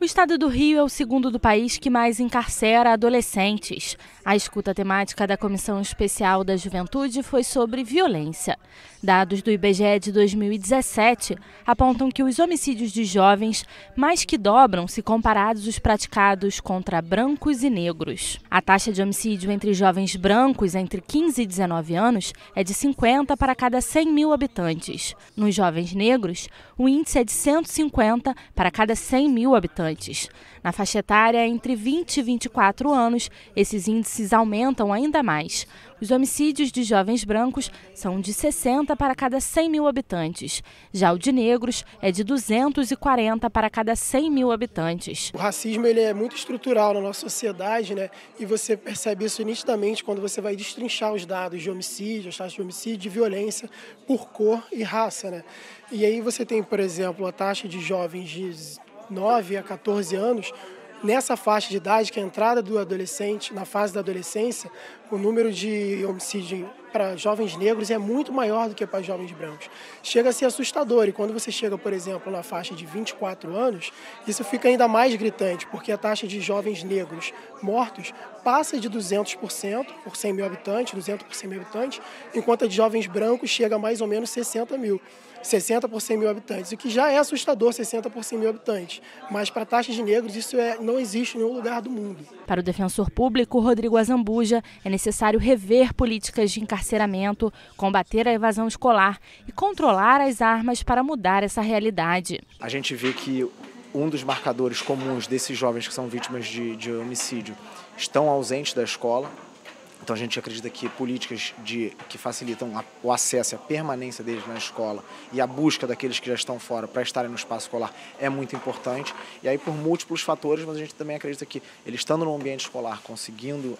O estado do Rio é o segundo do país que mais encarcera adolescentes. A escuta temática da Comissão Especial da Juventude foi sobre violência. Dados do IBGE de 2017 apontam que os homicídios de jovens mais que dobram se comparados os praticados contra brancos e negros. A taxa de homicídio entre jovens brancos entre 15 e 19 anos é de 50 para cada 100 mil habitantes. Nos jovens negros, o índice é de 150 para cada 100 mil habitantes. Na faixa etária entre 20 e 24 anos, esses índices aumentam ainda mais. Os homicídios de jovens brancos são de 60 para cada 100 mil habitantes. Já o de negros é de 240 para cada 100 mil habitantes. O racismo ele é muito estrutural na nossa sociedade, né? E você percebe isso nitidamente quando você vai destrinchar os dados de homicídio, as taxas de homicídio, de violência por cor e raça, né? E aí você tem, por exemplo, a taxa de jovens de 9 a 14 anos. Nessa faixa de idade, que é a entrada do adolescente, na fase da adolescência, o número de homicídio para jovens negros é muito maior do que para jovens brancos. Chega a ser assustador, e quando você chega, por exemplo, na faixa de 24 anos, isso fica ainda mais gritante, porque a taxa de jovens negros mortos passa de 200% por 100 mil habitantes, 200 por 100 mil habitantes, enquanto a de jovens brancos chega a mais ou menos 60 mil. 60 por 100 mil habitantes, o que já é assustador, 60 por 100 mil habitantes. Mas para taxas de negros isso não existe em nenhum lugar do mundo. Para o defensor público, Rodrigo Azambuja, é necessário rever políticas de encarceramento, combater a evasão escolar e controlar as armas para mudar essa realidade. A gente vê que um dos marcadores comuns desses jovens que são vítimas de homicídio estão ausentes da escola. Então a gente acredita que políticas que facilitam o acesso e a permanência deles na escola e a busca daqueles que já estão fora para estarem no espaço escolar é muito importante. E aí por múltiplos fatores, mas a gente também acredita que ele estando no ambiente escolar, conseguindo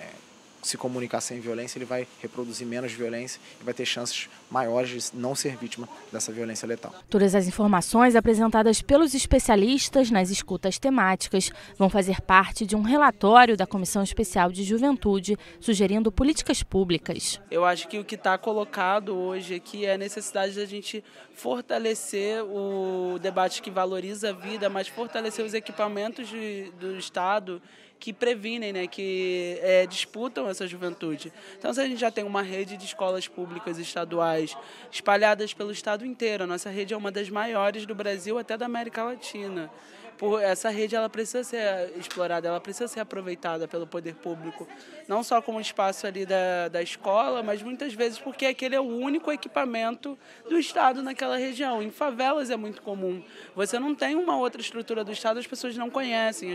se comunicar sem violência, ele vai reproduzir menos violência e vai ter chances maiores de não ser vítima dessa violência letal. Todas as informações apresentadas pelos especialistas nas escutas temáticas vão fazer parte de um relatório da Comissão Especial de Juventude, sugerindo políticas públicas. Eu acho que o que está colocado hoje aqui é a necessidade de a gente fortalecer o debate que valoriza a vida, mas fortalecer os equipamentos do Estado que previnem, né, que disputam essa juventude. Então, se a gente já tem uma rede de escolas públicas estaduais espalhadas pelo estado inteiro, a nossa rede é uma das maiores do Brasil, até da América Latina. Essa rede ela precisa ser explorada, ela precisa ser aproveitada pelo poder público, não só como espaço ali da escola, mas muitas vezes porque aquele é o único equipamento do Estado naquela região. Em favelas é muito comum. Você não tem uma outra estrutura do Estado, as pessoas não conhecem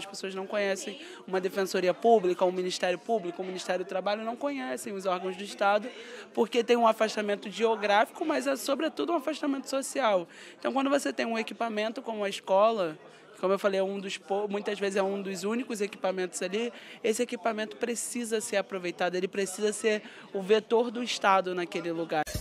uma defensoria pública, um Ministério Público, um Ministério do Trabalho, não conhecem os órgãos do Estado, porque tem um afastamento geográfico, mas é sobretudo um afastamento social. Então, quando você tem um equipamento como a escola, como eu falei, muitas vezes é um dos únicos equipamentos ali, esse equipamento precisa ser aproveitado, ele precisa ser o vetor do Estado naquele lugar.